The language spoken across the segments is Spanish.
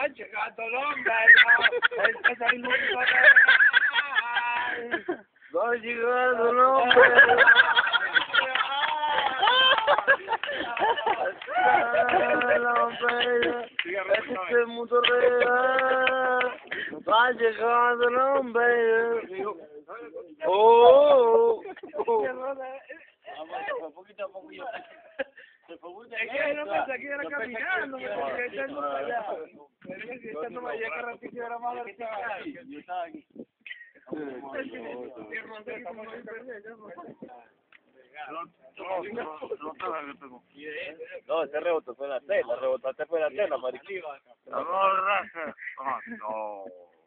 llegando el hombre, el mundo Va llegando el hombre. Este mundo real. Va llegando el hombre. Oh. Vamos, poquito a poco yo. Es que no pensé que era caminando, porque echando para allá. Echando para allá, que ratito era más vertical. Yo estaba aquí. No, ese rebote fue la tela, rebotaste fue la tela, mariquita. No, raza. No.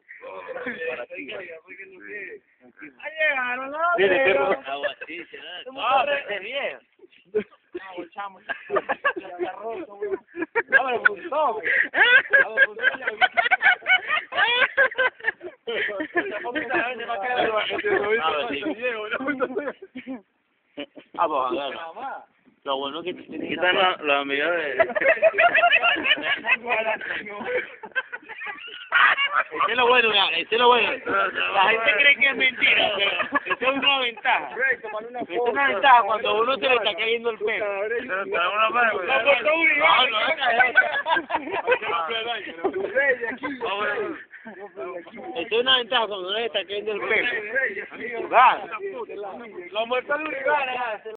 Ahí llegaron, ¿no? Mire, qué roto. Ah, pero bien. No, chamo. Ya roto, güey. No, me gustó, güey. Vamos a ver. Lo bueno que tiene que estar la amiga de... Ese es lo bueno, ese es lo bueno. La gente cree que es mentira, pero eso es una ventaja. Es una ventaja cuando uno se le está cayendo el pelo. Eso es una ventaja cuando uno le está cayendo el pelo. Jugar. Lo muerto de Uribana,